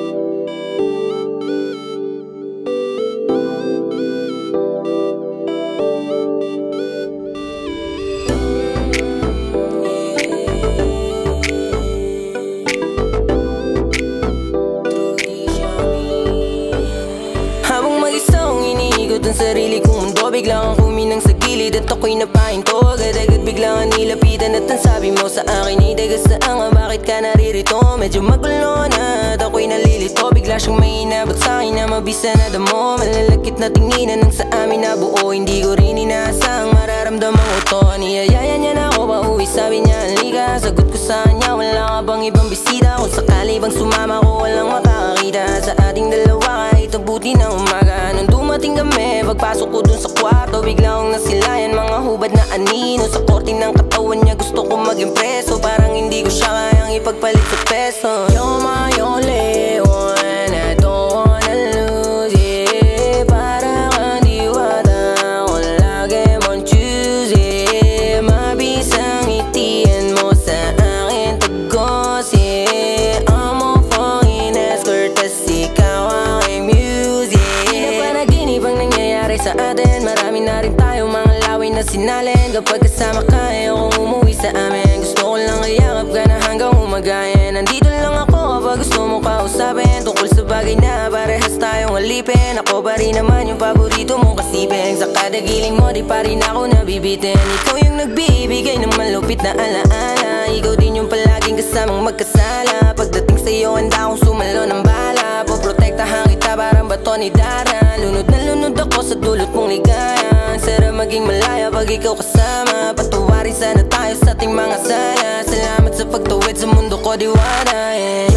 Ang sarili kong mundo, biglang kang kuminang sa gilid at ako'y napahinto. Agad-agad biglang nilapitan at ang sabi mo sa akin ay dagasaan nga, bakit ka naririto? Medyo magulo na at ako'y nalilito. Bigla siyang may inabot sa'kin na mabisa na damo. Malalakit na tinginan ng sa amin na buo. Hindi ko rin inaasang mararamdaman ko to. Niyayaya niya na ako pauwi, sabi niya halika. Sagot ko sa kanya, wala ka bang ibang bisita? Kung sakali bang sumama ko, walang makakakita sa ating dalawa kahit abuti ng umaga. Nung dumating kami, pagpasok ko dun sa kwarto, bigla akong nasilayan mga hubad na anino. Sa korte ng katawan niya gusto ko mag-impreso, parang hindi ko siya kayang ipagpalit sa peso. You're my only one, I don't wanna lose, yeah. Para kang diwata, ako lagi mong choose, yeah. Mabisang itian mo sa akin tagos, yeah. I'm a fucking escort, tas ikaw aking muse, yeah. Di na panaginip ang nangyayari sa atin, marami na rin tayong mga laway na sinalin. Kapag kasama ka, ayokong umuwi sa amin. Gusto ko lang kayakap ka na hanggang umagayan. Nandito lang ako kapag gusto mo kausapin, tungkol sa bagay na parehas tayong alipin. Ako pa rin naman yung paborito mong kasipin. Sa kada giling mo, di pa rin ako nabibitin. Ikaw yung nagbibigay ng malupit na alaala. Ikaw din yung palaging kasamang magkasala. Pagdating sa'yo, handa akong sumalo ng bala. Poprotektahan kita parang bato ni Dara. Lunod na lunod ako sa dulot mong ligaya. Sarap maging malaya pag ikaw kasama. Patawarin sana tayo sa ating mga sala. Salamat sa pagtawid sa mundo ko, diwata, yeah.